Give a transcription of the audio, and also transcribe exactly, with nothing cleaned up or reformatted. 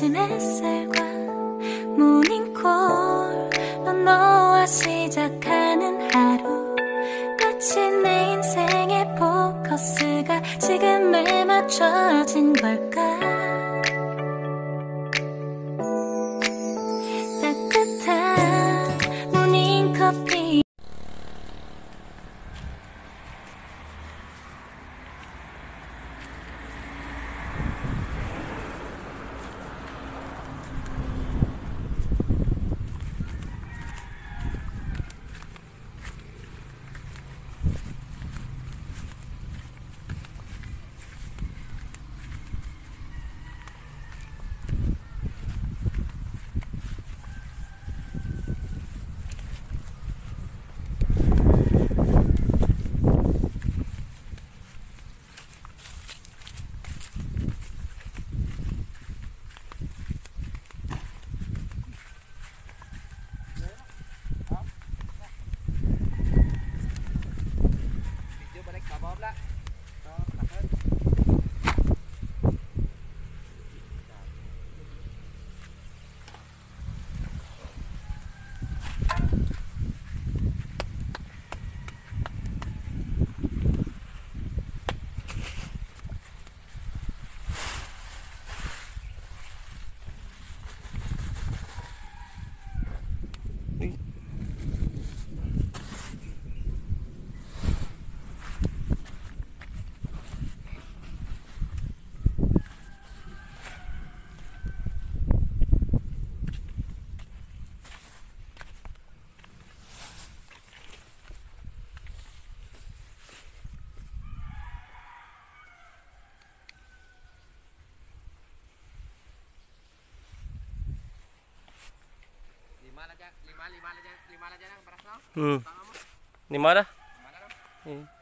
아침 햇살과 모닝콜로 너와 시작하는 하루, 마치 내 인생의 포커스가 지금에 맞춰진 걸까. 따뜻한 모닝커피. Lima aja, lima, lima aja, lima aja yang beras no? Hmm. Lima dah. Lima dah. Hmm.